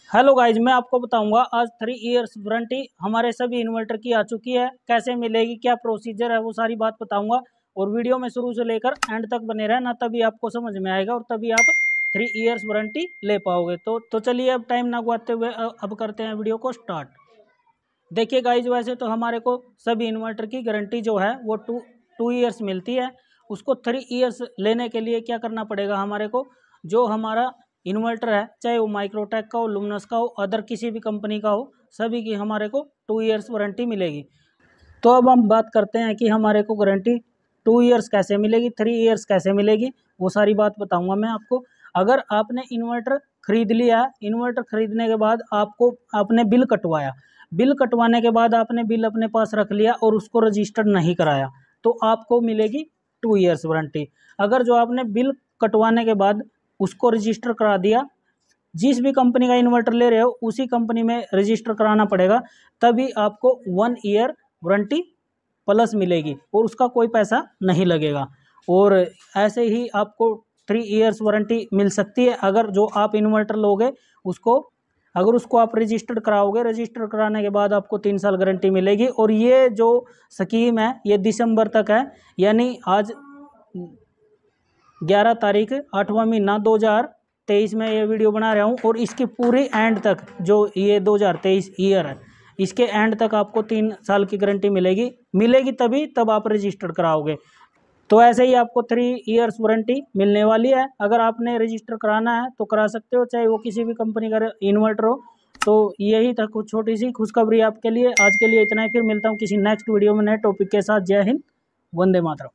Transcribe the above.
Hello guys, मैं आपको बताऊंगा आज 3 इयर्स वारंटी हमारे सभी इन्वर्टर की आ चुकी है। कैसे मिलेगी, क्या प्रोसीजर है, वो सारी बात बताऊंगा। और वीडियो में शुरू से लेकर एंड तक बने रहना, तभी आपको समझ में आएगा और तभी आप 3 इयर्स वारंटी ले पाओगे। तो चलिए अब टाइम ना गवाते हुए अब करते हैं वीडियो को स्टार्ट। देखिए गाइज, वैसे तो हमारे को सभी इन्वर्टर की गारंटी जो है वो टू ईयर्स मिलती है। उसको 3 इयर्स लेने के लिए क्या करना पड़ेगा हमारे को, जो हमारा इन्वर्टर है चाहे वो माइक्रोटेक का हो, लुमिनस का हो, अदर किसी भी कंपनी का हो, सभी की हमारे को 2 इयर्स वारंटी मिलेगी। तो अब हम बात करते हैं कि हमारे को गारंटी 2 इयर्स कैसे मिलेगी, 3 इयर्स कैसे मिलेगी। वो सारी बात बताऊंगा मैं आपको। अगर आपने इन्वर्टर खरीद लिया, इन्वर्टर खरीदने के बाद आपको आपने बिल कटवाया, बिल कटवाने के बाद आपने बिल अपने पास रख लिया और उसको रजिस्टर्ड नहीं कराया, तो आपको मिलेगी 2 इयर्स वारंटी। अगर जो आपने बिल कटवाने के बाद उसको रजिस्टर करा दिया, जिस भी कंपनी का इन्वर्टर ले रहे हो उसी कंपनी में रजिस्टर कराना पड़ेगा, तभी आपको 1 ईयर वारंटी प्लस मिलेगी और उसका कोई पैसा नहीं लगेगा। और ऐसे ही आपको 3 इयर्स वारंटी मिल सकती है अगर जो आप इन्वर्टर लोगे उसको, अगर उसको आप रजिस्टर्ड कराओगे, रजिस्टर कराने के बाद आपको 3 साल गारंटी मिलेगी। और ये जो स्कीम है ये दिसंबर तक है, यानी आज 11 तारीख 8वां महीना 2023 में ये वीडियो बना रहा हूँ। और इसकी पूरी एंड तक, जो ये 2023 ईयर है, इसके एंड तक आपको 3 साल की गारंटी मिलेगी तभी तब आप रजिस्टर कराओगे। तो ऐसे ही आपको 3 इयर्स वारंटी मिलने वाली है। अगर आपने रजिस्टर कराना है तो करा सकते हो, चाहे वो किसी भी कंपनी का इन्वर्टर हो। तो यही था कुछ छोटी सी खुशखबरी आपके लिए। आज के लिए इतना ही, फिर मिलता हूँ किसी नेक्स्ट वीडियो में नए टॉपिक के साथ। जय हिंद, वंदे मातरम।